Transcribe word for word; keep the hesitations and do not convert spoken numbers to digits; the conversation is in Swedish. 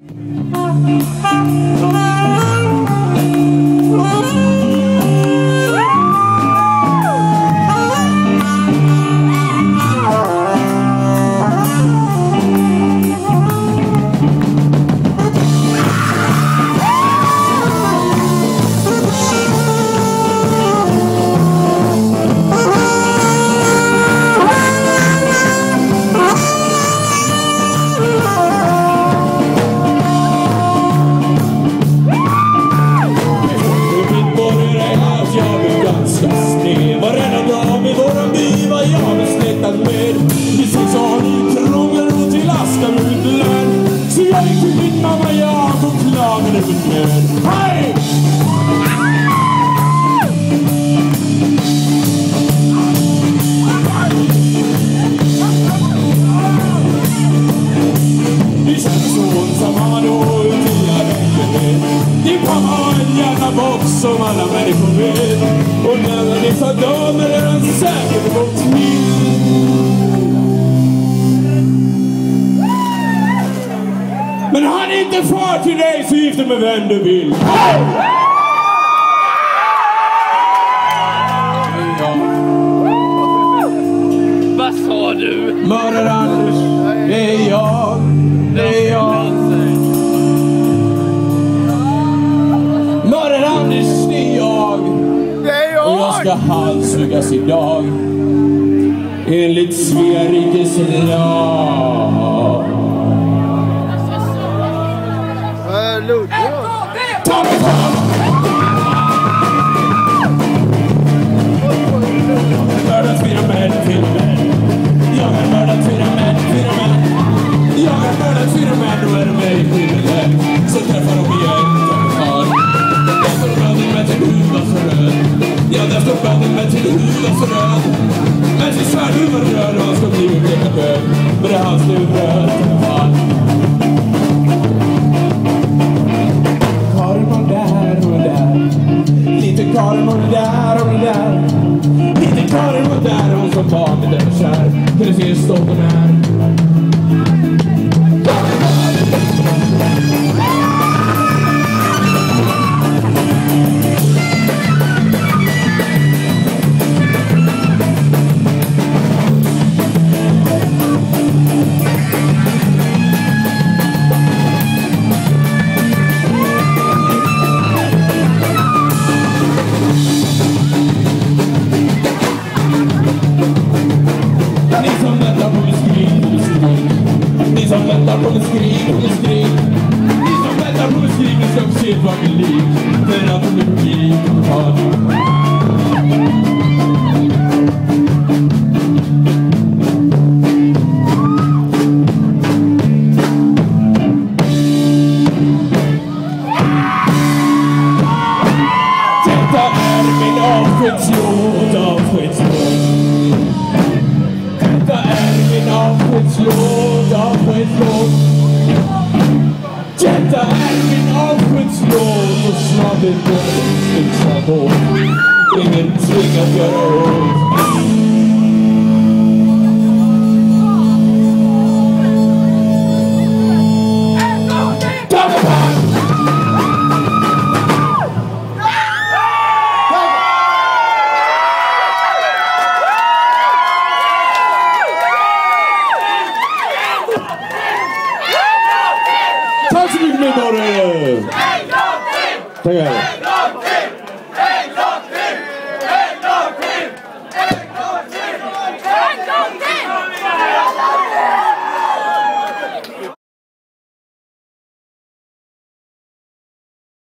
Som alla människor vet. Och när ni tar damer är han säkert gått till. Men han är inte far till dig, så gift med vem du vill. Hey! Vad sa du? Möter Anders, det är jag. Det är jag. Anders, det är jag. Och jag ska halshuggas idag enligt Sveriges lag. Ta mig fram! Mördat fyra män, fyra män. Jag har mördat fyra män, fyra män. Jag har mördat fyra män, då är det mig skyldig. Så träffar de igen, till huvudet så röd. Ja, där står banden med till huvudet så röd. Men sin svärd huvud röd och han ska bli upptäckt död. Men det är hans liv röd som fan. Karin och där och där. Lite Karin och där och där. Lite Karin och där och som barn är där kär. Kan du se hur stolt hon är? Som väntar på en skrik, på en skrik. Ni som väntar på en skrik, ni ska se vad vi lik. För att de är publik och tar Detta är min avskedslåt, avskedslåt. Detta är min avskedslåt, avskedslåt. Detta är min avskedslåt. Och snart är döden fixa på. Ingenting att göra åt. Tack så mycket, medborgare! Tackar!